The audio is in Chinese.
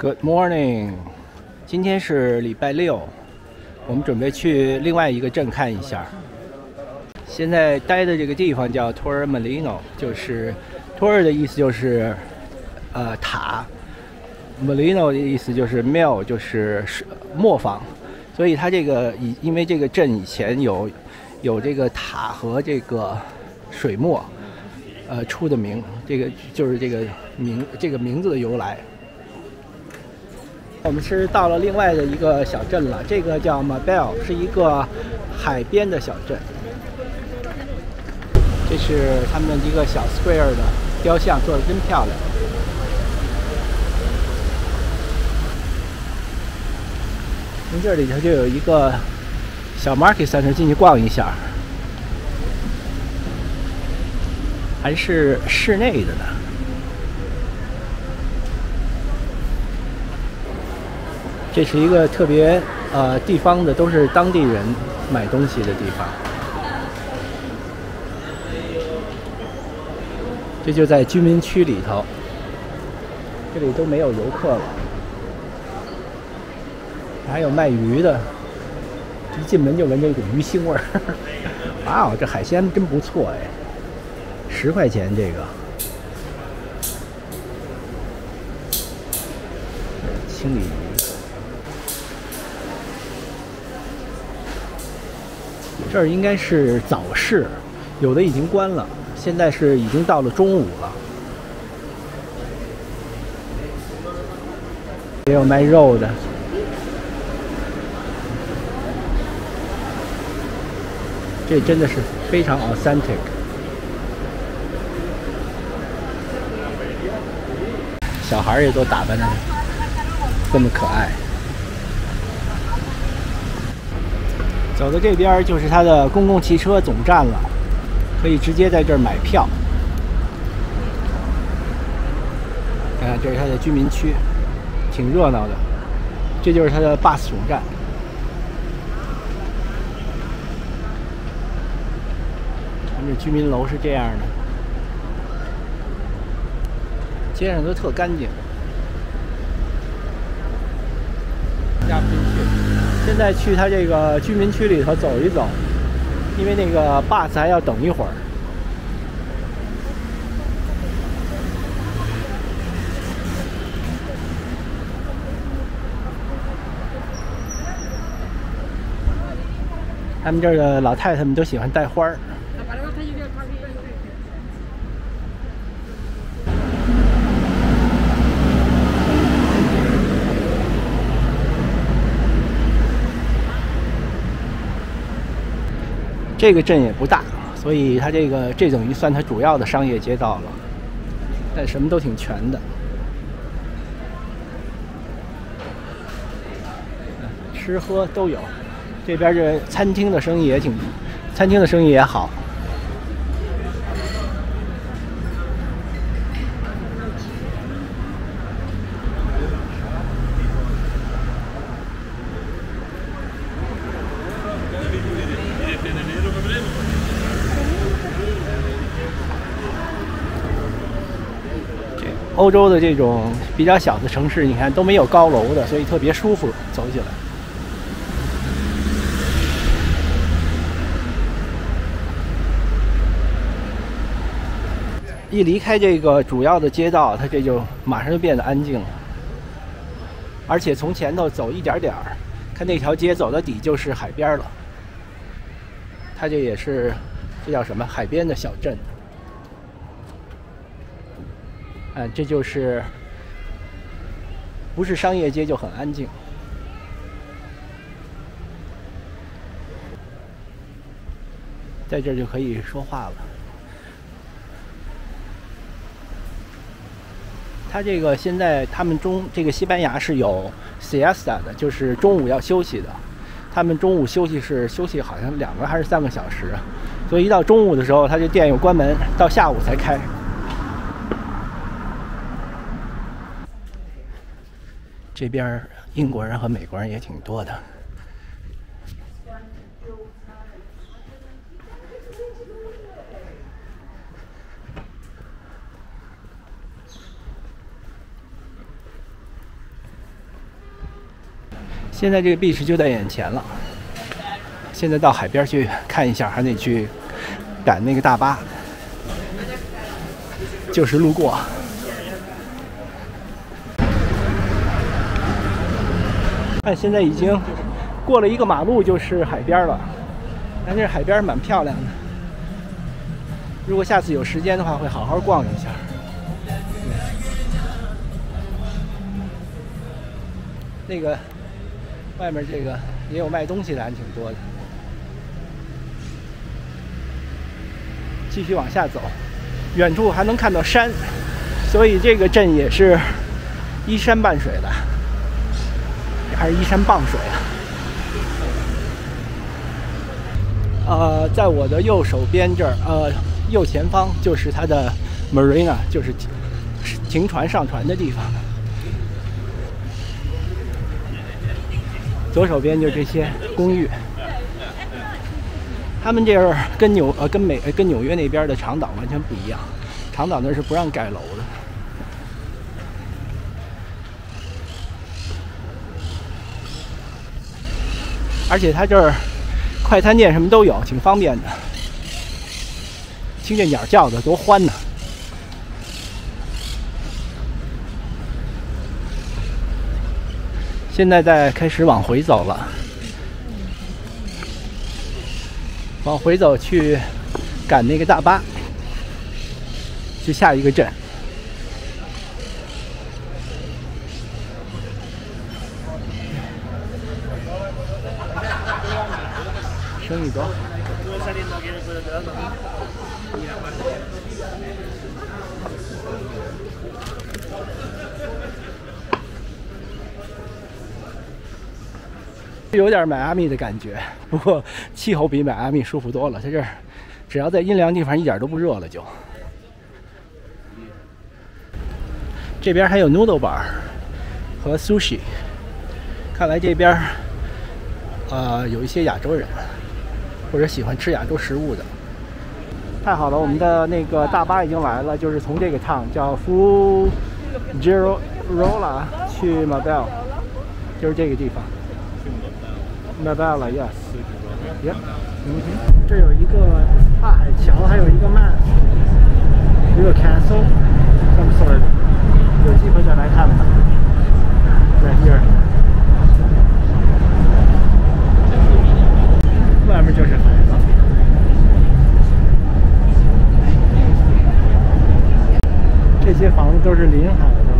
Good morning， 今天是礼拜六，我们准备去另外一个镇看一下。现在待的这个地方叫 Torre Molino， 就是 Torre 的意思就是塔 ，Molino 的意思就是 mill， 就是磨坊，所以它这个因为这个镇以前有这个塔和这个水磨，出的名，这个就是这个名字的由来。我们是到了另外的一个小镇了，这个叫 Marbella， 是一个海边的小镇。这是他们一个小 square 的雕像，做的真漂亮。从这里头就有一个小 market center， 进去逛一下，还是室内的呢。这是一个特别地方的，都是当地人买东西的地方。这就在居民区里头，这里都没有游客了。还有卖鱼的，一进门就闻着一股鱼腥味儿。哇哦，这海鲜真不错哎，10块钱这个。清理鱼。这儿应该是早市，有的已经关了，现在是已经到了中午了。也有卖肉的，这真的是非常 authentic。小孩也都打扮得这么可爱。走到这边就是它的公共汽车总站了，可以直接在这儿买票。看看，这是它的居民区，挺热闹的。这就是它的 bus 总站。咱们这居民楼是这样的，街上都特干净。加不进去。现在去它这个居民区里头走一走，因为那个 bus 还要等一会儿。他们这儿的老太太们都喜欢带花儿。这个镇也不大，所以它这等于算它主要的商业街道了，但什么都挺全的，吃喝都有。这边这餐厅的生意也好。欧洲的这种比较小的城市，你看都没有高楼的，所以特别舒服，走起来。一离开这个主要的街道，它这就马上就变得安静了。而且从前头走一点点儿，看那条街走到底就是海边了。它这也是，这叫什么？海边的小镇。这就是不是商业街就很安静。在这儿就可以说话了。它这个现在他们这个西班牙是有 siesta 的，就是中午要休息的。他们中午休息好像2个还是3个小时，所以一到中午的时候，它这店又关门，到下午才开。这边英国人和美国人也挺多的。 现在这个 beach 就在眼前了。现在到海边去看一下，还得去赶那个大巴，就是路过。看，现在已经过了一个马路，就是海边了。但这海边蛮漂亮的，如果下次有时间的话，会好好逛一下。那个外面这个也有卖东西的，还挺多的。继续往下走，远处还能看到山，所以这个镇也是依山傍水的，还是依山傍水啊？在我的右手边这儿，右前方就是它的 marina， 就是停船上船的地方。左手边就这些公寓，他们这儿跟纽约那边的长岛完全不一样，长岛那是不让盖楼的。而且它这儿快餐店什么都有，挺方便的。听这鸟叫的多欢呢！现在在开始往回走了，往回走去赶那个大巴，去下一个镇。生意多。有点迈阿密的感觉，不过气候比迈阿密舒服多了。在这儿，只要在阴凉地方一点都不热了就。这边还有 noodle bar 和 sushi， 看来这边有一些亚洲人，或者喜欢吃亚洲食物的。太好了，我们的那个大巴已经来了，就是从这个 town 叫 Fuengirola 去 Malaga， 就是这个地方。Malaga yes， 这有一个跨海桥，还有一个 map， 一个 castle，some sort， 有机会再来看吧。Right here， 外面就是海了。这些房子都是临海的。